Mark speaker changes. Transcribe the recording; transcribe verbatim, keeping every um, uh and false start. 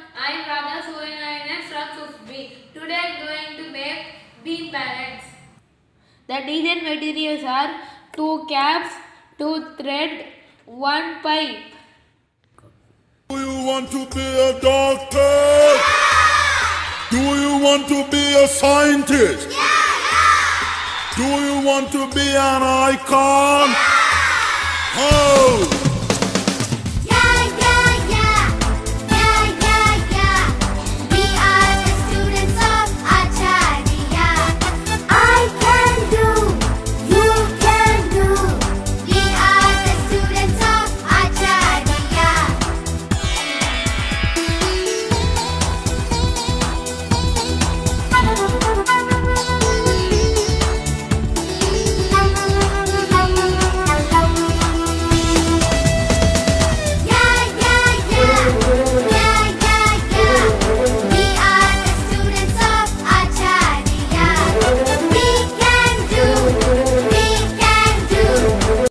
Speaker 1: I am Raja Sooriya from B. Today I am going to make bean pallets. The needed materials are two caps, two thread, one pipe.
Speaker 2: Do you want to be a doctor? Yeah! Do you want to be a scientist?
Speaker 3: Yeah, yeah!
Speaker 2: Do you want to be an icon?
Speaker 3: Yeah!
Speaker 2: Oh!